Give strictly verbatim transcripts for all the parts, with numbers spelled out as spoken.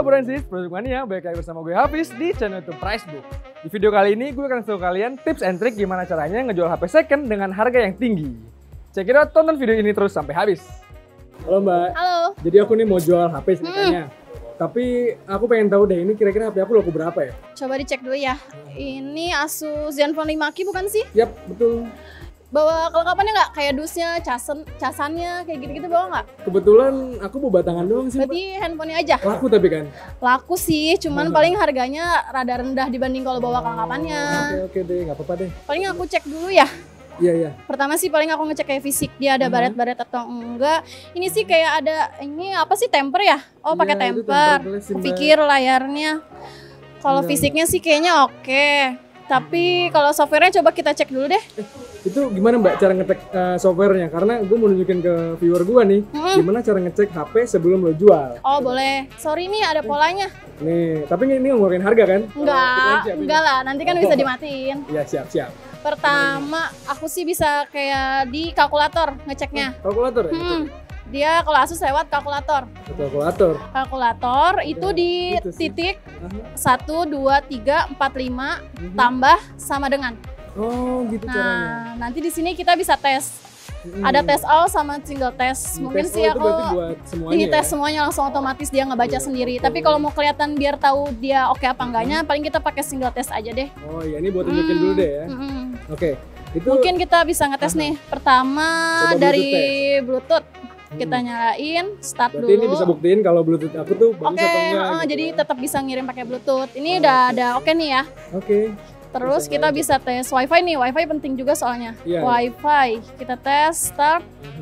Bransis, Produk Mania, balik lagi bersama gue Hafiz di channel YouTube Pricebook. Di video kali ini gue akan kasih kalian tips and trick gimana caranya ngejual H P second dengan harga yang tinggi. Check it out, tonton video ini terus sampai habis. Halo Mbak. Halo. Jadi aku nih mau jual H P ceritanya. Hmm. Tapi aku pengen tahu deh ini kira-kira H P aku laku berapa ya? Coba dicek dulu ya. Ini Asus Zenfone lima Q bukan sih? Yap, betul. Bawa kelengkapannya nggak? Kayak dusnya, casan, casannya, kayak gitu-gitu bawa nggak? Kebetulan aku bawa batangan doang sih. Berarti handphonenya aja? Laku tapi kan? Laku sih, cuman hmm. paling harganya rada rendah dibanding kalau bawa kelengkapannya. Oke oke deh, nggak apa-apa deh. Paling aku cek dulu ya. Iya iya. Pertama sih paling aku ngecek kayak fisik dia ada baret-baret atau enggak. Ini sih kayak ada ini apa sih temper ya? Oh pakai ya, temper. Aku pikir layarnya. Kalau fisiknya sih kayaknya oke. Tapi kalau softwarenya coba kita cek dulu deh. Eh, itu gimana Mbak cara ngecek uh, softwarenya? Karena gue mau nunjukin ke viewer gue nih, hmm. gimana cara ngecek H P sebelum lo jual. Oh boleh. Sorry nih ada polanya. Nih, tapi ini ngeluarin harga kan? Enggak, oh, enggak lah. Nanti kan oh. bisa dimatiin. Iya siap siap. Pertama aku sih bisa kayak di kalkulator ngeceknya. Oh, kalkulator ya? Hmm. Dia kalau Asus lewat kalkulator. Kalkulator. Kalkulator itu di gitu titik satu, dua, tiga, empat, lima uh-huh. tambah sama dengan. Oh gitu nah, caranya. Nah nanti di sini kita bisa tes. Hmm. Ada tes all sama single test. Mungkin tes sih aku buat semuanya ini tes ya? semuanya langsung otomatis dia ngebaca oh, sendiri. okay. Tapi kalau mau kelihatan biar tahu dia oke okay apa enggaknya, hmm. paling kita pakai single test aja deh. Oh iya ini buat tunjukin hmm. dulu deh ya. Hmm. Oke. Okay. Itu mungkin kita bisa ngetes uh-huh. nih. Pertama coba dari Bluetooth. Kita nyalain, start berarti dulu. Ini bisa buktiin kalau Bluetooth aku tuh bagus okay, atau enggak. Uh, gitu jadi ya. tetap bisa ngirim pakai Bluetooth. Ini oh, udah okay. ada oke okay nih ya. Oke. Okay. Terus bisa kita bisa tes WiFi nih. WiFi penting juga soalnya. Yeah, WiFi kita tes start. Uh-huh.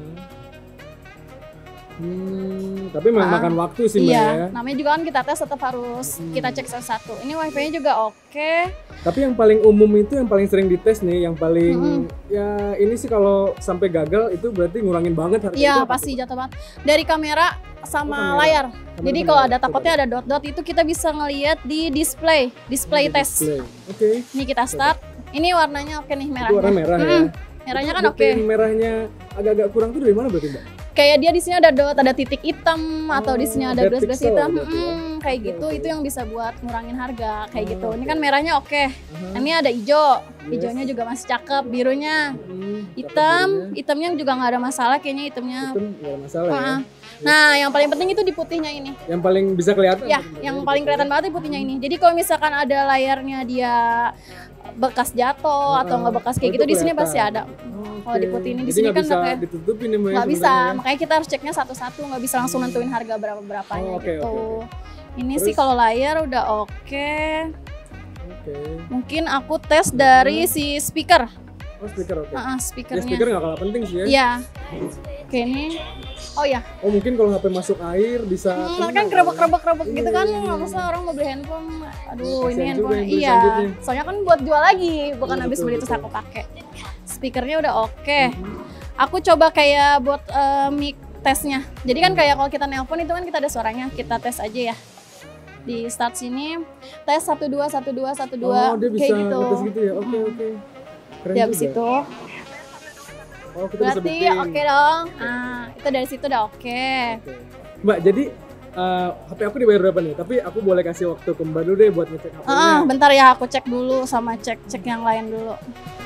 Hmm, tapi memang uh, makan waktu sih Mbak iya, ya. Namanya juga kan kita tes tetap harus hmm. kita cek satu-satu. Ini WiFi-nya juga oke. Okay. Tapi yang paling umum itu yang paling sering dites nih, yang paling hmm. ya ini sih kalau sampai gagal itu berarti ngurangin banget harga. Iya pasti itu? Jatuh banget. Dari kamera sama oh, kamera. layar. Kamera Jadi kalau ada takutnya ada dot-dot itu kita bisa ngelihat di display, display di test. Oke. Okay. Ini kita start. Ini warnanya oke nih merahnya. Itu warna merah hmm. ya. Merahnya itu kan oke. Okay. Merahnya agak-agak kurang tuh dari mana berarti Mbak? Kayak dia di sini ada dot, ada titik hitam oh, atau di sini ada garis-garis hitam, hmm, kayak okay, gitu. Okay. Itu yang bisa buat ngurangin harga kayak oh, gitu. Ini okay. kan merahnya oke. Okay. Uh-huh. Ini ada hijau, hijaunya yes. juga masih cakep. Birunya, hmm, hitam, hitamnya juga nggak ada masalah. Kayaknya hitamnya. Hitam nggak ada masalah uh-huh. ya. Nah, yang paling penting itu di putihnya ini. Yang paling bisa kelihatan? Ya, yang paling kelihatan banget di putihnya ini. Jadi kalau misalkan ada layarnya dia bekas jatuh uh, atau nggak bekas kayak gitu di sini pasti ada. Kalau di putih ini di sini kan bisa kayak ditutupin ya, nggak bisa, makanya kita harus ceknya satu-satu, nggak bisa langsung nentuin harga berapa berapanya oh, okay, gitu. Okay, okay. Ini terus? Sih kalau layar udah oke. Okay. Okay. Mungkin aku tes dari hmm. si speaker. Oh speaker oke. Okay. Uh, speakernya. Ya, speaker nggak kalah penting sih ya. Iya. Oke ini. Oh ya. Oh mungkin kalau H P masuk air bisa. Hmm, kan kerebek-kerebek gitu kan, nggak usah orang mau beli handphone. Aduh ini handphone. Iya. Soalnya kan buat jual lagi, bukan oh, habis betul, beli terus aku pakai. Speakernya udah oke. Okay. Mm-hmm. Aku coba kayak buat uh, mic tesnya. Jadi kan kayak kalau kita nelpon itu kan kita ada suaranya. Kita tes aja ya. Di start sini tes satu dua satu dua satu dua oh, dia bisa kayak gitu. Tes gitu ya. Oke okay, oke. Okay. Di habis itu. Oh, kita berarti oke okay dong. Ah, itu dari situ udah oke. Okay. Okay. Mbak, jadi uh, H P aku dibayar berapa nih? Tapi aku boleh kasih waktu ke Mbak dulu deh buat ngecek H P-nya. Ah, bentar ya, aku cek dulu sama cek-cek yang lain dulu.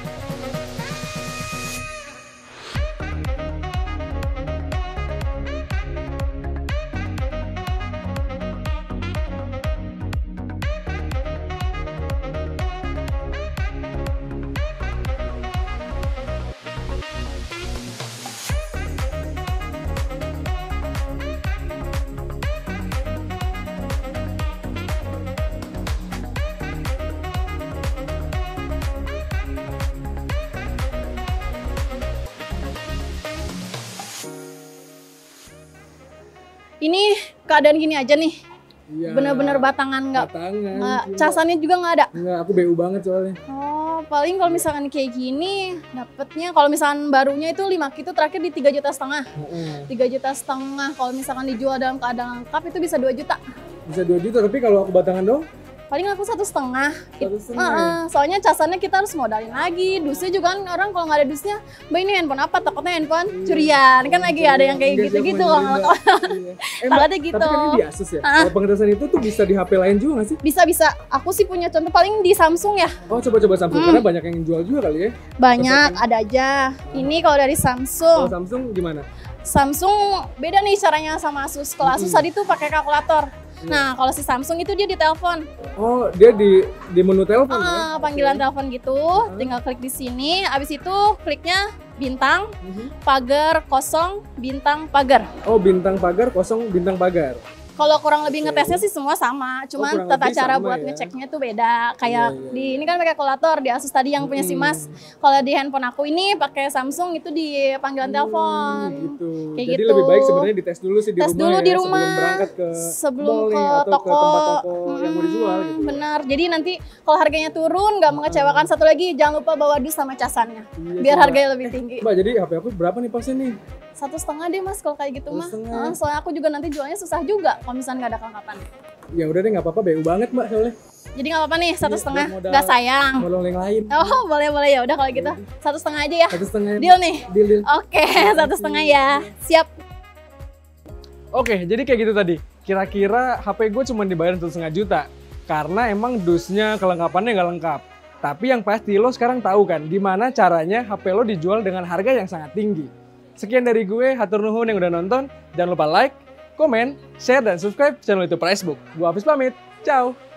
Ini keadaan gini aja nih, ya, bener-bener batangan nggak, casannya juga nggak ada. Nggak, aku B U banget soalnya. Oh, paling kalau misalkan kayak gini, dapetnya kalau misalkan barunya itu lima Q itu terakhir di tiga juta setengah, tiga juta setengah. Kalau misalkan dijual dalam keadaan lengkap itu bisa dua juta. Bisa dua juta, tapi kalau aku batangan dong? Paling aku satu setengah. Satu It- setengah uh-uh. Soalnya casannya kita harus modalin lagi. Dusnya juga kan orang kalau nggak ada dusnya, mbak ini handphone apa? Takutnya handphone curian. Kan lagi ada yang kayak Enggak, gitu-gitu. siapa yang Kalau beli, Mbak? Iya. Eh, Mbak, takutnya gitu. tapi kan ini di Asus ya? Ah. Kalau pengetesan itu tuh bisa di H P lain juga nggak sih? Bisa-bisa. Aku sih punya contoh paling di Samsung ya. Oh coba-coba Samsung, Hmm. karena banyak yang jual juga kali ya. Banyak, ada aja. Ini kalau dari Kalau Samsung. Samsung gimana? Samsung beda nih caranya sama Asus. Kalau Asus Mm-mm. tadi tuh pakai kalkulator. Iya. Nah, kalau si Samsung itu dia di telepon. Oh dia di di menu telepon ya? Ah, panggilan Oke. telepon gitu. Tinggal klik di sini. Abis itu kliknya bintang, Mhm. pagar, kosong, bintang, pagar. Oh bintang pagar kosong bintang pagar. Kalau kurang lebih Oke. ngetesnya sih semua sama, cuman kurang tata lebih cara sama buat ya. ngeceknya tuh beda. Kayak Iya, iya, di ini kan pakai kalkulator, di Asus tadi yang punya si Mm-mm. Mas. Kalau di handphone aku ini pakai Samsung itu di panggilan telepon. Hmm, gitu. Kayak Jadi gitu. lebih baik sebenarnya dites dulu sih di Tes rumah dulu ya, di rumah sebelum berangkat ke sebelum mall ke nih, atau toko. ke tempat-toko yang mau dijual Hmm, gitu. benar. Jadi nanti kalau harganya turun nggak mengecewakan, satu lagi jangan lupa bawa dus sama casannya. Iya, Biar Mbak. harganya lebih tinggi. Mbak, jadi H P aku berapa nih pasnya nih? Satu setengah deh Mas kalau kayak gitu Satu mah. setengah. Ah, soalnya aku juga nanti jualnya susah juga kalau misalnya nggak ada kelengkapan. Ya udah deh nggak apa-apa, B U banget Mbak soalnya. Jadi nggak apa-apa nih satu Iya, setengah, buat modal- nggak sayang. Modal yang lain. Oh boleh boleh ya udah kalau gitu satu setengah aja ya. Satu setengah. Deal nih. Deal, deal. Oke satu setengah ya. Siap. Oke, jadi kayak gitu tadi. Kira-kira H P gue cuma dibayar satu setengah juta. Karena emang dusnya, kelengkapannya nggak lengkap. Tapi yang pasti lo sekarang tahu kan, gimana caranya H P lo dijual dengan harga yang sangat tinggi. Sekian dari gue, hatur nuhun yang udah nonton. Jangan lupa like, komen, share, dan subscribe channel YouTube Pricebook. Gue Hafiz pamit. Ciao.